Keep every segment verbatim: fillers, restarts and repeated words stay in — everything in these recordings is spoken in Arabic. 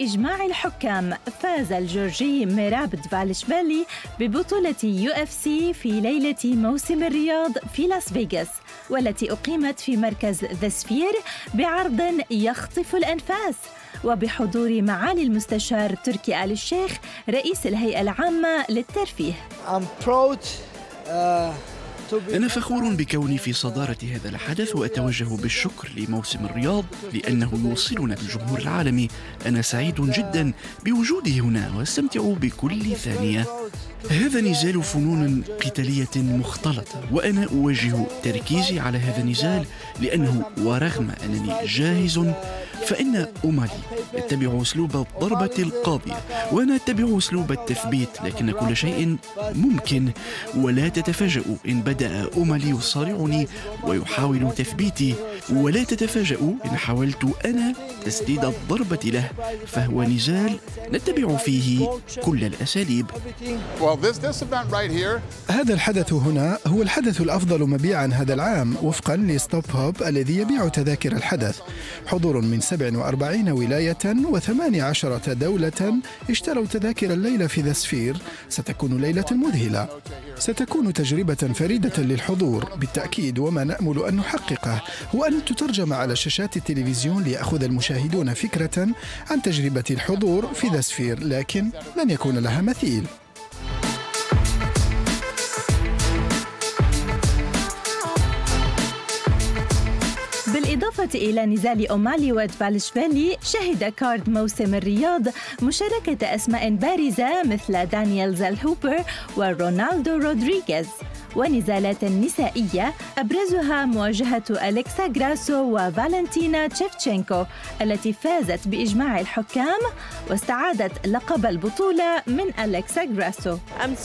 بإجماع الحكام فاز الجورجي ميراب دفالشفيلي ببطولة يو إف سي في ليلة موسم الرياض في لاس فيغاس، والتي أقيمت في مركز ذا سفير بعرض يخطف الأنفاس وبحضور معالي المستشار تركي آل الشيخ رئيس الهيئة العامة للترفيه. I'm proud, uh... أنا فخور بكوني في صدارة هذا الحدث، وأتوجه بالشكر لموسم الرياض لأنه يوصلنا بالجمهور العالمي. أنا سعيد جدا بوجودي هنا واستمتع بكل ثانية. هذا نزال فنون قتالية مختلطة، وأنا أوجه تركيزي على هذا النزال لأنه ورغم أنني جاهز فإن أومالي يتبع أسلوب الضربة القاضية وأنا أتبع أسلوب التثبيت، لكن كل شيء ممكن. ولا تتفاجؤوا إن بدأ أومالي يصارعني ويحاول تثبيتي، ولا تتفاجؤوا إن حاولت أنا تسديد الضربة له، فهو نزال نتبع فيه كل الأساليب. هذا الحدث هنا هو الحدث الأفضل مبيعاً هذا العام وفقاً لستوب هوب الذي يبيع تذاكر الحدث. حضور من سبع وأربعين ولاية وثمان عشرة دولة اشتروا تذاكر الليلة في ذا سفير. ستكون ليلة مذهلة، ستكون تجربة فريدة للحضور بالتأكيد، وما نأمل أن نحققه هو أن تترجم على شاشات التلفزيون ليأخذ المشاهدون فكرة عن تجربة الحضور في ذا سفير، لكن لن يكون لها مثيل. بالإضافة إلى نزال أومالي ودفالشفيلي، شهد كارد موسم الرياض مشاركة أسماء بارزة مثل دانييل زالهوبر ورونالدو رودريغيز، ونزالات نسائية أبرزها مواجهة أليكسا غراسو وفالنتينا تشيفتشينكو التي فازت بإجماع الحكام واستعادت لقب البطولة من أليكسا غراسو.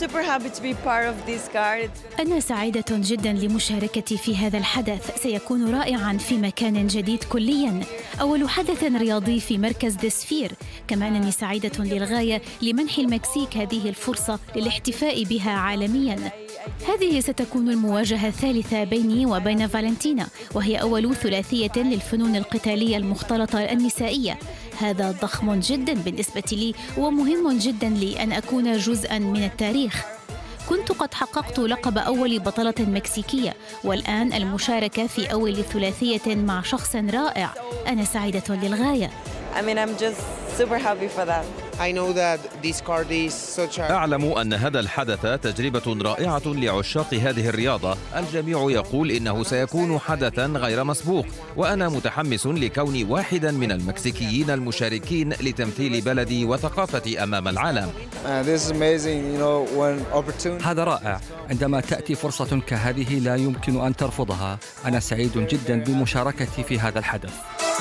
أنا سعيدة جدا لمشاركتي في هذا الحدث، سيكون رائعا في مكان جديد كليا، أول حدث رياضي في مركز ذا سفير. كما أنني سعيدة للغاية لمنح المكسيك هذه الفرصة للاحتفاء بها عالميا. هذه ستكون المواجهة الثالثة بيني وبين فالنتينا، وهي أول ثلاثية للفنون القتالية المختلطة النسائية. هذا ضخم جدا بالنسبة لي ومهم جدا لي أن أكون جزءا من التاريخ. كنت قد حققت لقب أول بطلة مكسيكية، والآن المشاركة في أول ثلاثية مع شخص رائع. أنا سعيدة للغاية. I mean, I'm just super happy for that. I know that this card is such a... أعلم أن هذا الحدث تجربة رائعة لعشاق هذه الرياضة. الجميع يقول إنه سيكون حدثاً غير مسبوق، وأنا متحمس لكوني واحدا من المكسيكيين المشاركين لتمثيل بلدي وثقافتي أمام العالم. Uh, this is amazing, you know, when opportunity... هذا رائع. عندما تأتي فرصة كهذه لا يمكن أن ترفضها. أنا سعيد جدا بمشاركتي في هذا الحدث.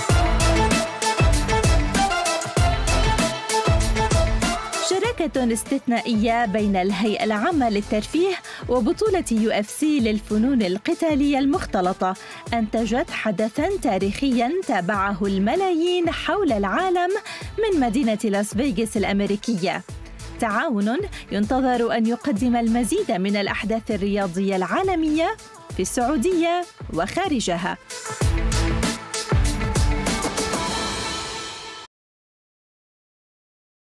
شراكة استثنائية بين الهيئة العامة للترفيه وبطولة يو إف سي للفنون القتالية المختلطة أنتجت حدثاً تاريخياً تابعه الملايين حول العالم من مدينة لاس فيغاس الأمريكية. تعاون ينتظر أن يقدم المزيد من الأحداث الرياضية العالمية في السعودية وخارجها.